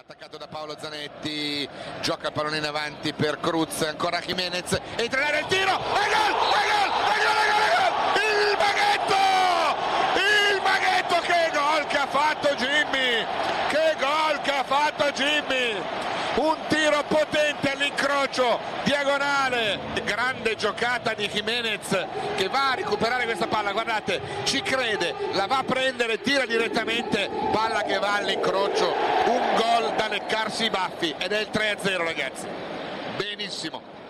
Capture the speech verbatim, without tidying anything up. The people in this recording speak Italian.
Attaccato da Paolo Zanetti, gioca il pallone in avanti per Cruz, ancora Jimenez, entra in area il tiro, e gol, e gol, e gol, e gol, e gol, il maghetto, il maghetto, che gol che ha fatto Jimmy, che gol che ha fatto Jimmy, un tiro potente all'incrocio, diagonale, grande giocata di Jimenez che va a recuperare questa palla, guardate, ci crede, la va a prendere, tira direttamente, palla che va all'incrocio, un gol da leccarsi i baffi ed è il tre a zero ragazzi, benissimo.